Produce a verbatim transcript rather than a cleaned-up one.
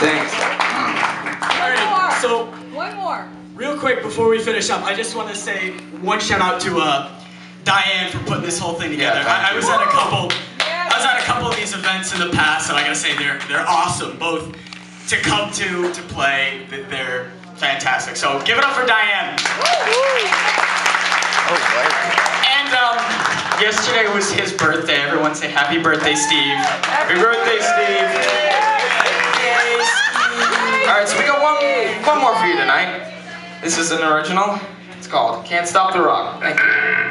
Thanks. One more. So, one more. Real quick before we finish up, I just want to say one shout out to uh, Diane for putting this whole thing together. Yeah, I, I was at a couple, Yes. I was at a couple of these events in the past, and I gotta say they're they're awesome. Both to come to, to play, they're fantastic. So give it up for Diane. And um, yesterday was his birthday. Everyone say happy birthday, Steve. Happy birthday, Steve. All right, so we got one, one more for you tonight. This is an original. It's called Can't Stop the Rock. Thank you.